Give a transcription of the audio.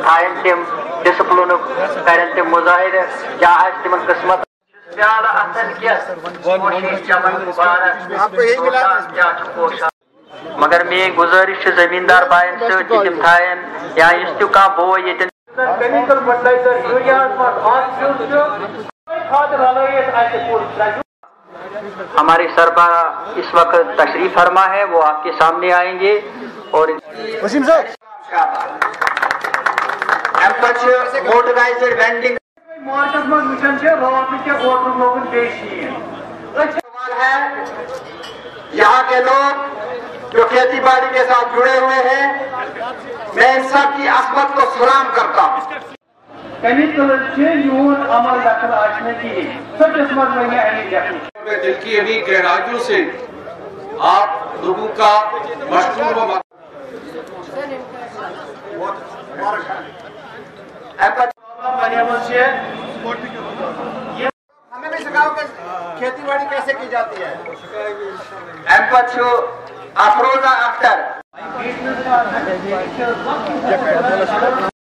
تھائن تم ڈسپلن کرن تم مظاہر یا تم قسمت مگر میری گزارش زمیندار بائن سے تم تھائن یا اس تہ بو یہ کیمیکل فرٹیلائزر ہمارے سربراہ اس وقت تشریف فرما ہے، وہ آپ کے سامنے آئیں گے اور وسیم صاحب موٹرائزڈ وینڈنگ مارکیٹ میں وچن رات کے اوٹر لوگن بیشین سوال ہے یہاں کے لوگ جو کھیتی باڑی کے ساتھ جڑے ہوئے ہیں، میں ان سب کی عظمت کو سلام کرتا ہوں۔ کیمیکل یون عمل دخل آشنے کی سب قسمت میں اہمی دیکھنے دل کی انہی گہرائیوں سے آپ لوگوں کا مشکور و ہمیں بھی سکھاؤ کہ کھیتی باڑی کیسے کی جاتی ہے۔ افروزہ اختر